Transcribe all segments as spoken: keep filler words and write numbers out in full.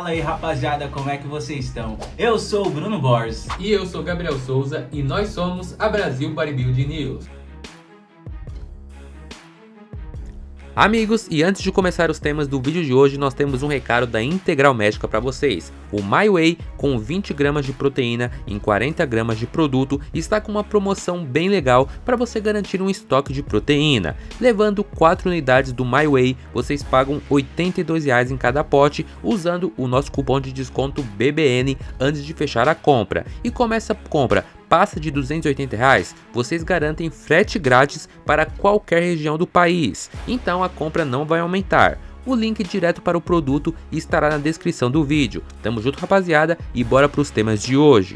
Fala aí, rapaziada, como é que vocês estão? Eu sou o Bruno Borges. E eu sou Gabriel Souza e nós somos a Brasil Bodybuilding News. Amigos, e antes de começar os temas do vídeo de hoje, nós temos um recado da Integral Médica para vocês. O MyWhey, com vinte gramas de proteína em quarenta gramas de produto, está com uma promoção bem legal para você garantir um estoque de proteína. Levando quatro unidades do MyWhey, vocês pagam oitenta e dois reais em cada pote, usando o nosso cupom de desconto B B N antes de fechar a compra. E como essa compra passa de duzentos e oitenta reais, vocês garantem frete grátis para qualquer região do país, então a compra não vai aumentar. O link direto para o produto estará na descrição do vídeo. Tamo junto, rapaziada, e bora para os temas de hoje.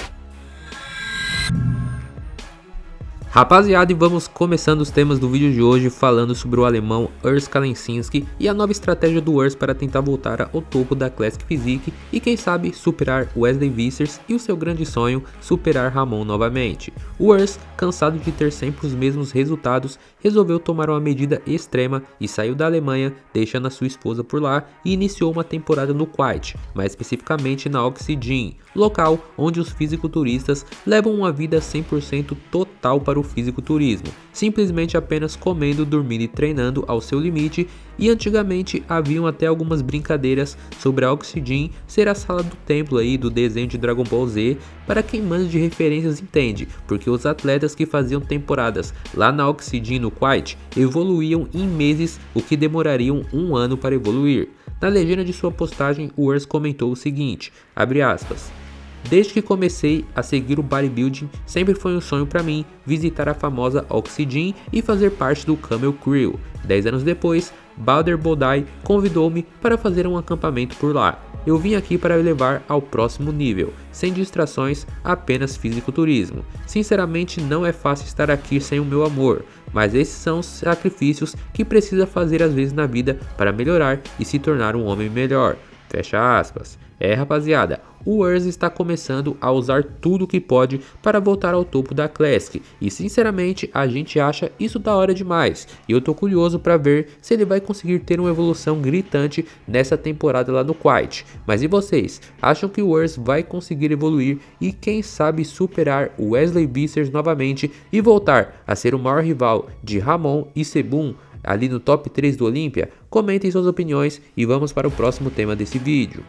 Rapaziada, e vamos começando os temas do vídeo de hoje falando sobre o alemão Urs Kalecinski e a nova estratégia do Urs para tentar voltar ao topo da Classic Physique e quem sabe superar Wesley Vissers e o seu grande sonho, superar Ramon novamente. O Urs, cansado de ter sempre os mesmos resultados, resolveu tomar uma medida extrema e saiu da Alemanha, deixando a sua esposa por lá, e iniciou uma temporada no Kuwait, mais especificamente na Oxygen, local onde os fisiculturistas levam uma vida cem por cento total para o fisiculturismo, simplesmente apenas comendo, dormindo e treinando ao seu limite. E antigamente haviam até algumas brincadeiras sobre a Oxygen ser a sala do templo aí do desenho de Dragon Ball Z, para quem manja de referências entende, porque os atletas que faziam temporadas lá na Oxygen no Kuwait evoluíam em meses, o que demorariam um ano para evoluir. Na legenda de sua postagem, o Urs comentou o seguinte, abre aspas: "Desde que comecei a seguir o bodybuilding, sempre foi um sonho para mim visitar a famosa Oxygen e fazer parte do Camel Crew. Dez anos depois, Balder Bodai convidou-me para fazer um acampamento por lá. Eu vim aqui para levar ao próximo nível, sem distrações, apenas fisiculturismo. Sinceramente, não é fácil estar aqui sem o meu amor, mas esses são os sacrifícios que precisa fazer às vezes na vida para melhorar e se tornar um homem melhor." Fecha aspas. É, rapaziada, o Urs está começando a usar tudo que pode para voltar ao topo da Classic, e sinceramente a gente acha isso da hora demais, e eu tô curioso para ver se ele vai conseguir ter uma evolução gritante nessa temporada lá no Kuwait. Mas e vocês? Acham que o Urs vai conseguir evoluir e quem sabe superar o Wesley Vissers novamente e voltar a ser o maior rival de Ramon e Sebum ali no top três do Olympia? Comentem suas opiniões e vamos para o próximo tema desse vídeo.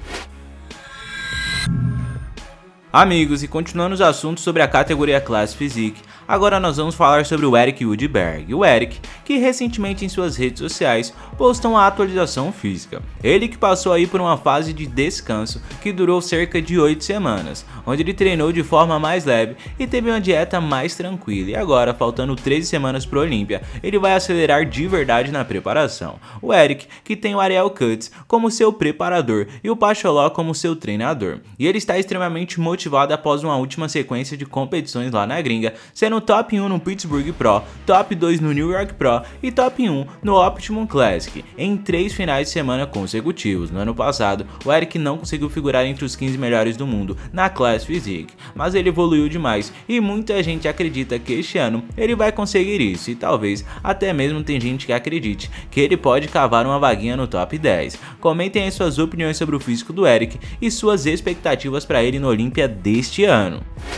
Amigos, e continuando os assuntos sobre a categoria Classic Physique, agora nós vamos falar sobre o Eric Woodberg. O Eric, que recentemente em suas redes sociais postou uma atualização física. Ele que passou aí por uma fase de descanso que durou cerca de oito semanas, onde ele treinou de forma mais leve e teve uma dieta mais tranquila. E agora, faltando treze semanas para o Olympia, ele vai acelerar de verdade na preparação. O Eric, que tem o Ariel Cuts como seu preparador e o Pacholó como seu treinador. E ele está extremamente motivado após uma última sequência de competições lá na gringa, sendo top um no Pittsburgh Pro, top dois no New York Pro e top um no Optimum Classic, em três finais de semana consecutivos. No ano passado, o Eric não conseguiu figurar entre os quinze melhores do mundo na Classic Physique, mas ele evoluiu demais e muita gente acredita que este ano ele vai conseguir isso, e talvez até mesmo tem gente que acredite que ele pode cavar uma vaguinha no top dez. Comentem aí suas opiniões sobre o físico do Eric e suas expectativas para ele no Olympia deste ano.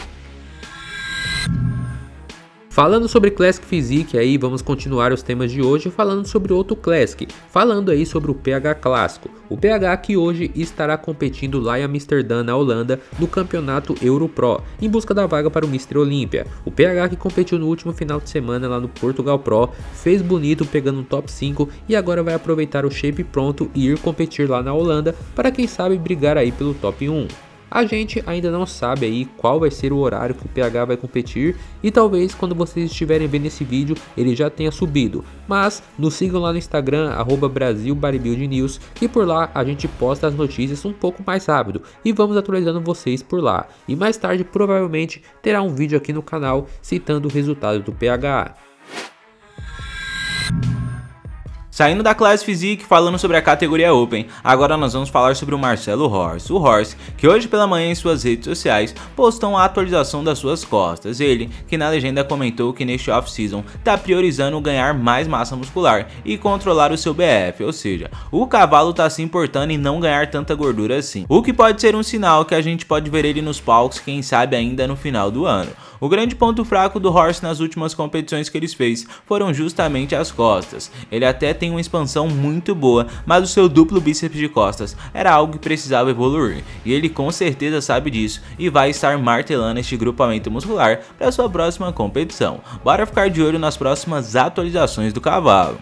Falando sobre Classic Physique aí, vamos continuar os temas de hoje falando sobre outro Classic, falando aí sobre o P H Clássico. O P H que hoje estará competindo lá em Amsterdã, na Holanda, no campeonato Europro, em busca da vaga para o mister Olympia. O P H que competiu no último final de semana lá no Portugal Pro, fez bonito pegando um top cinco e agora vai aproveitar o shape pronto e ir competir lá na Holanda para quem sabe brigar aí pelo top um. A gente ainda não sabe aí qual vai ser o horário que o P H vai competir e talvez quando vocês estiverem vendo esse vídeo ele já tenha subido, mas nos sigam lá no Instagram, arroba Brasil Bodybuilding News, que por lá a gente posta as notícias um pouco mais rápido e vamos atualizando vocês por lá. E mais tarde provavelmente terá um vídeo aqui no canal citando o resultado do P H. Saindo da Classe Physique, falando sobre a categoria Open, agora nós vamos falar sobre o Marcelo Horst. O Horst, que hoje pela manhã em suas redes sociais postou a atualização das suas costas. Ele, que na legenda comentou que neste off-season tá priorizando ganhar mais massa muscular e controlar o seu B F, ou seja, o cavalo tá se importando em não ganhar tanta gordura assim. O que pode ser um sinal que a gente pode ver ele nos palcos, quem sabe ainda no final do ano. O grande ponto fraco do Horst nas últimas competições que ele fez foram justamente as costas. Ele até tem uma expansão muito boa, mas o seu duplo bíceps de costas era algo que precisava evoluir, e ele com certeza sabe disso e vai estar martelando este grupamento muscular para sua próxima competição. Bora ficar de olho nas próximas atualizações do cavalo.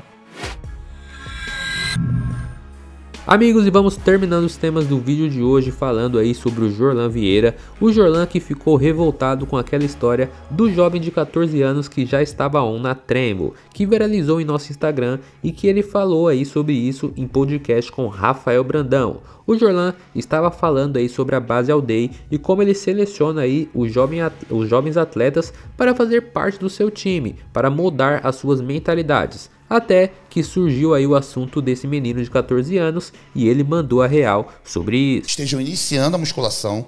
Amigos, e vamos terminando os temas do vídeo de hoje falando aí sobre o Jorlan Vieira, o Jorlan que ficou revoltado com aquela história do jovem de quatorze anos que já estava on na Tremble, que viralizou em nosso Instagram e que ele falou aí sobre isso em podcast com Rafael Brandão. O Jorlan estava falando aí sobre a base All Day e como ele seleciona aí os, jovem, os jovens atletas para fazer parte do seu time, para moldar as suas mentalidades. Até que surgiu aí o assunto desse menino de quatorze anos e ele mandou a real sobre isso. Estejam iniciando a musculação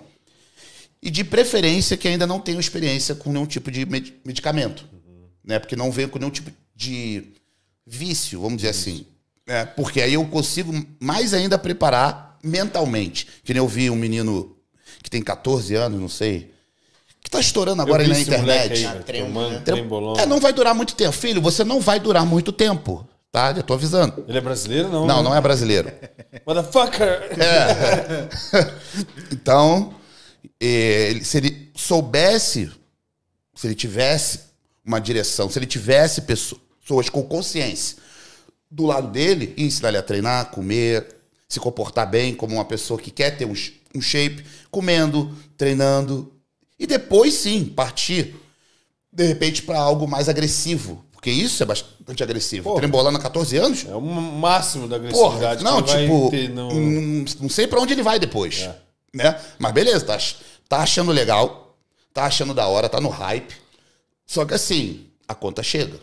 e de preferência que ainda não tenham experiência com nenhum tipo de med medicamento, uhum. né? Porque não venham com nenhum tipo de vício, vamos dizer isso. assim. É, porque aí eu consigo mais ainda preparar mentalmente. Que nem eu vi um menino que tem quatorze anos, não sei... que tá estourando agora aí na internet. Aí, Trembolão. Trem... É, não vai durar muito tempo. Filho, você não vai durar muito tempo, tá? Já tô avisando. Ele é brasileiro, não? Não, não é brasileiro. Motherfucker! É. Então, ele, se ele soubesse, se ele tivesse uma direção, se ele tivesse pessoas com consciência do lado dele, ensinar ele a treinar, comer, se comportar bem como uma pessoa que quer ter um, um shape, comendo, treinando... E depois, sim, partir, de repente, para algo mais agressivo. Porque isso é bastante agressivo. Porra, trembolando a quatorze anos... É o máximo da agressividade. Porra, não, que tipo, vai ter no... não, não sei para onde ele vai depois. É. Né? Mas beleza, tá, tá achando legal, tá achando da hora, tá no hype. Só que assim, a conta chega.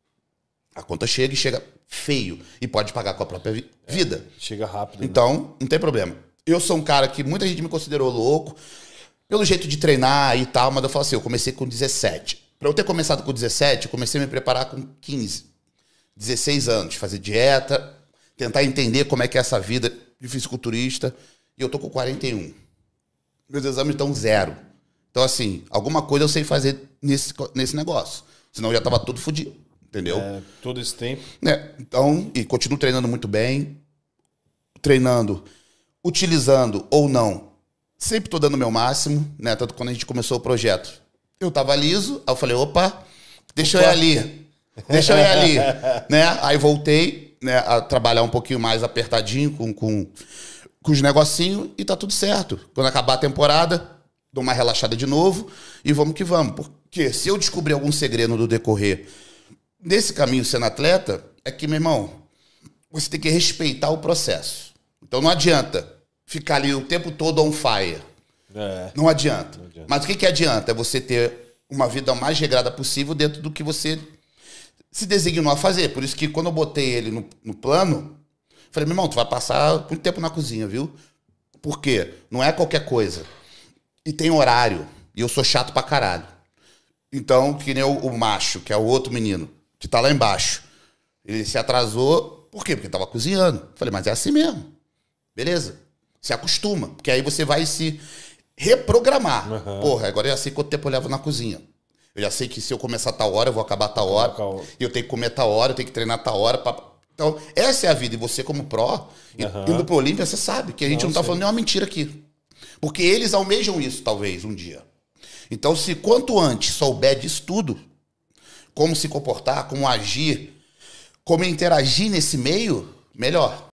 A conta chega e chega feio. E pode pagar com a própria vi é, vida. Chega rápido. Então, né? não tem problema. Eu sou um cara que muita gente me considerou louco, pelo jeito de treinar e tal, mas eu falo assim, eu comecei com dezessete. Para eu ter começado com dezessete, eu comecei a me preparar com quinze, dezesseis anos. Fazer dieta, tentar entender como é que é essa vida de fisiculturista. E eu tô com quarenta e um. Meus exames estão zero. Então, assim, alguma coisa eu sei fazer nesse, nesse negócio. Senão eu já tava todo fodido, entendeu? É, todo esse tempo. É, então, e continuo treinando muito bem. Treinando, utilizando ou não, sempre tô dando o meu máximo, né? Tanto quando a gente começou o projeto. Eu tava liso, aí eu falei, opa, deixa opa. eu ir ali. Deixa eu ir ali. né? Aí voltei, né, a trabalhar um pouquinho mais apertadinho com, com, com os negocinhos e tá tudo certo. Quando acabar a temporada, dou uma relaxada de novo e vamos que vamos. Porque se eu descobrir algum segredo do decorrer desse caminho sendo atleta, é que, meu irmão, você tem que respeitar o processo. Então não adianta ficar ali o tempo todo on fire. É, não, adianta. não adianta. Mas o que, que adianta? É você ter uma vida o mais regrada possível dentro do que você se designou a fazer. Por isso que quando eu botei ele no, no plano, falei, meu irmão, tu vai passar muito tempo na cozinha, viu? Por quê? Não é qualquer coisa. E tem horário. E eu sou chato pra caralho. Então, que nem o, o macho, que é o outro menino, que tá lá embaixo. Ele se atrasou. Por quê? Porque tava cozinhando. Falei, mas é assim mesmo. Beleza. Se acostuma, porque aí você vai se reprogramar. Uhum. Porra, agora eu já sei quanto tempo eu levo na cozinha. Eu já sei que se eu começar tal hora, eu vou acabar tal hora. E eu tenho que comer tal hora, eu tenho que treinar tal hora. Pra... Então, essa é a vida. E você, como pró, uhum. indo pro Olímpia, você sabe que a gente não, não tá falando nenhuma mentira aqui. Porque eles almejam isso, talvez, um dia. Então, se quanto antes souber disso tudo, como se comportar, como agir, como interagir nesse meio, melhor.